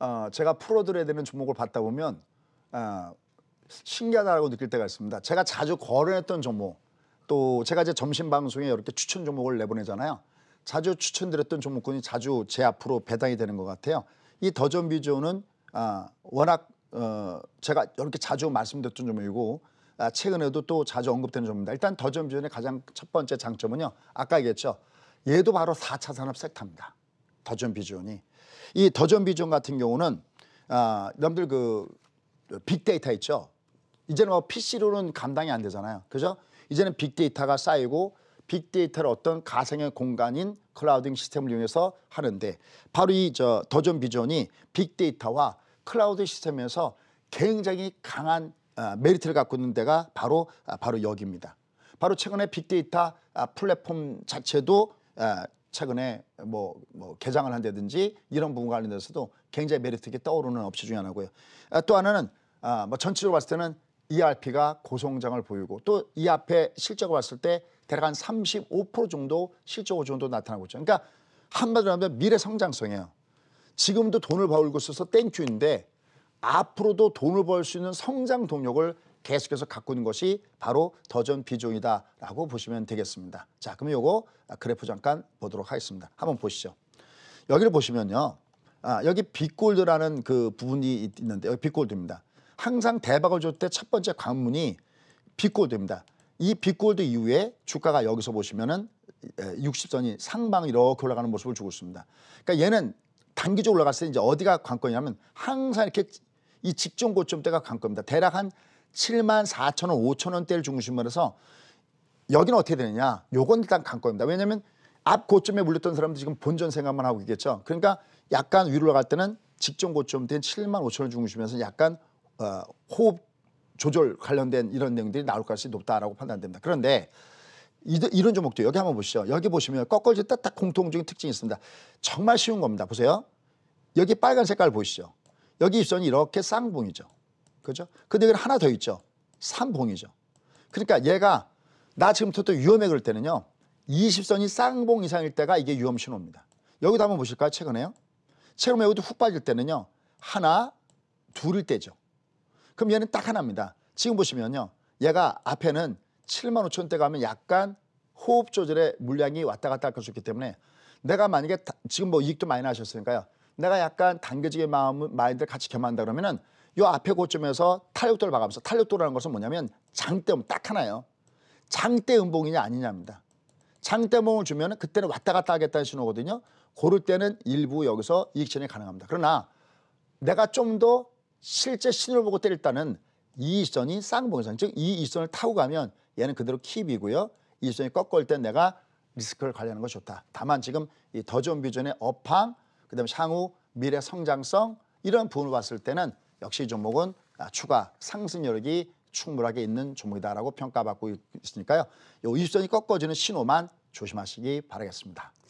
제가 풀어드려야 되는 종목을 받다 보면 신기하다고 느낄 때가 있습니다. 제가 자주 거론했던 종목, 또 제가 이제 점심 방송에 이렇게 추천 종목을 내보내잖아요. 자주 추천드렸던 종목군이 자주 제 앞으로 배당이 되는 것 같아요. 이 더존비조는 워낙 제가 이렇게 자주 말씀드렸던 종목이고 최근에도 또 자주 언급되는 종목입니다. 일단 더존비전의 가장 첫 번째 장점은요, 아까 얘기했죠. 얘도 바로 4차 산업 섹터입니다. 더존비전이. 이 더존비전 같은 경우는 여러분들 그 빅데이터 있죠. 이제는 뭐 PC로는 감당이 안 되잖아요. 그죠? 이제는 빅데이터가 쌓이고 빅데이터를 어떤 가상의 공간인 클라우딩 시스템을 이용해서 하는데, 바로 이 더존비전이 빅데이터와 클라우드 시스템에서 굉장히 강한 메리트를 갖고 있는 데가 바로 여기입니다. 바로 최근에 빅데이터 플랫폼 자체도 최근에 뭐 개장을 한다든지 이런 부분 관련돼서도 굉장히 메리트 있게 떠오르는 업체 중에 하나고요. 또 하나는 뭐 전체적으로 봤을 때는 ERP가 고성장을 보이고, 또 이 앞에 실적을 봤을 때 대략 한 35% 정도 실적 정도 나타나고 있죠. 그러니까 한마디로 하면 미래 성장성이에요. 지금도 돈을 벌고 있어서 땡큐인데 앞으로도 돈을 벌 수 있는 성장 동력을 계속해서 갖고 있는 것이 바로 더존비전이다라고 보시면 되겠습니다. 자, 그럼 요거 그래프 잠깐 보도록 하겠습니다. 한번 보시죠. 여기를 보시면요, 여기 빅골드라는 그 부분이 있는데, 여기 빅골드입니다. 항상 대박을 줄 때 첫 번째 관문이 빅골드입니다. 이 빅골드 이후에 주가가 여기서 보시면은 60선이 상방 이렇게 올라가는 모습을 주고 있습니다. 그러니까 얘는 단기적으로 올라갔을 때 이제 어디가 관건이냐면 항상 이렇게 이 직전 고점대가 관건입니다. 대략 한 74,000원, 5,000원대를 중심으로 해서 여기는 어떻게 되느냐? 요건 일단 관건입니다. 왜냐하면 앞 고점에 물렸던 사람들 지금 본전 생각만 하고 있겠죠. 그러니까 약간 위로 올라갈 때는 직전 고점대인 75,000원 중심에서 약간 호흡 조절 관련된 이런 내용들이 나올 가능성이 높다라고 판단됩니다. 그런데 이런 종목도 여기 한번 보시죠. 여기 보시면 꺾어질 때 딱 공통적인 특징이 있습니다. 정말 쉬운 겁니다. 보세요. 여기 빨간 색깔 보이시죠? 여기 입선이 이렇게 쌍봉이죠. 그죠? 근데 여기 하나 더 있죠. 삼봉이죠. 그러니까 얘가 나 지금부터 또 위험해 그럴 때는요, 20선이 쌍봉 이상일 때가 이게 위험 신호입니다. 여기도 한번 보실까요? 최근에요. 최근에 여기도 훅 빠질 때는요, 하나, 둘일 때죠. 그럼 얘는 딱 하나입니다. 지금 보시면요, 얘가 앞에는 75,000원대 가면 약간 호흡 조절에 물량이 왔다 갔다 할 수 있기 때문에 내가 만약에 지금 뭐 이익도 많이 나셨으니까요, 내가 약간 당겨지게 마인드를 같이 겸한다 그러면은 요 앞에 고점에서 탄력도를 봐가면서, 탄력도라는 것은 뭐냐면 장대 딱 하나예요. 장대 음봉이냐 아니냐입니다. 장대 음봉을 주면은 그때는 왔다 갔다 하겠다는 신호거든요. 고를 때는 일부 여기서 이익 실현이 가능합니다. 그러나 내가 좀 더 실제 신호를 보고 때릴 때는 이 선이 쌍봉이선, 즉 이 선을 타고 가면 얘는 그대로 킵이고요. 이 선이 꺾을 때 내가 리스크를 관리하는 것이 좋다. 다만 지금 이 더존비전의 업황, 그다음에 향후 미래 성장성 이런 부분을 봤을 때는 역시 이 종목은 추가 상승 여력이 충분하게 있는 종목이다라고 평가받고 있으니까요. 이 20선이 꺾어지는 신호만 조심하시기 바라겠습니다.